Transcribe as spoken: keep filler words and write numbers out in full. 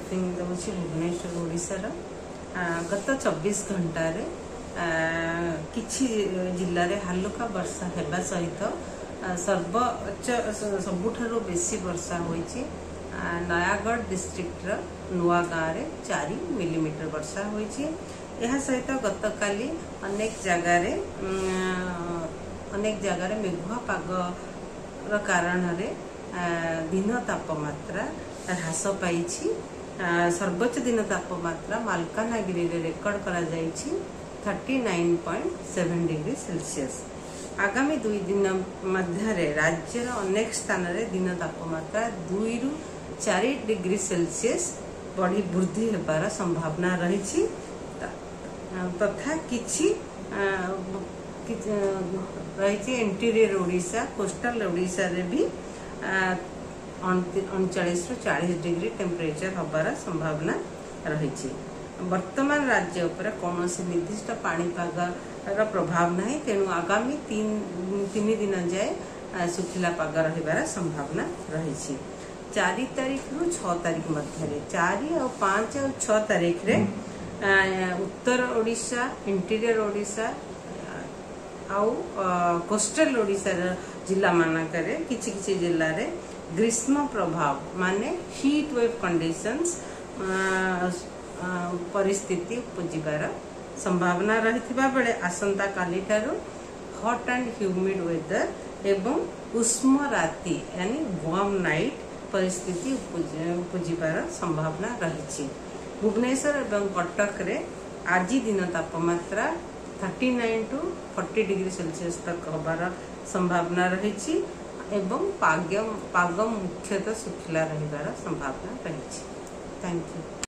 Briefing दूसरी भुवनेश्वर ओडिशार गत चौबीस घंटा रे किछि जिल्ला रे हालुका वर्षा हेबा सहित सर्वोच्च सबुठारु बेसी वर्षा होईछि। नयागढ़ डिस्ट्रिक्ट र नुआ गाँव रे चार मिलीमीटर वर्षा होईछि। यह सहित गतकाली अनेक जगार अनेक जगार मेघुआ पाग कारण रे दिन तापमात्रा ह्रास पाई। सर्वोच्च दिन तापमात्रा मालकानगिरी रे रेकर्ड करा जाइछि thirty nine point seven degree Celsius. आगामी दुई दिन मध्य राज्यर अनेक स्थान रे दिन तापमात्रा दुई रु चार डिग्री सेल्सियस बढ़ी वृद्धि हेबार संभावना रही। तथा किछि रही इंटीरियर ओडिशा कोस्टल ओडिशा रे भी उनचालीस रु चालीस डिग्री टेम्परेचर हबार संभावना रही। वर्तमान राज्य उपर कौन निर्दिष्ट पाणीपाग प्रभाव नहीं, तेणु आगामी तीन तीन दिन जाए सुखिला पाग रहिबार संभावना रही। चार तारीख रु छह तारीख मध्य चार और पांच और छह तारीख रे उत्तर ओडिशा इंटीरियर ओडिशा आउ कोस्टल ओडिशा जिला मानकरे किछि किछि जिल्ला रे ग्रीष्म प्रभाव माने हीट वेव कंडीशंस परिस्थिति उपजिबार संभावना रहिथिबा बेले आसंता काली ठारू हॉट एंड ह्यूमिड वेदर एवं उष्म राति यानी वार्म नाइट परिस्थिति उपजिबार संभावना रही। भुवनेश्वर एवं कटक रे आज दिन तापमात्रा thirty nine to forty degree Celsius तक हबार संभावना रही एवं पाग पाग मुख्यतः सुखिला रहिबार संभावना रही। Thank you.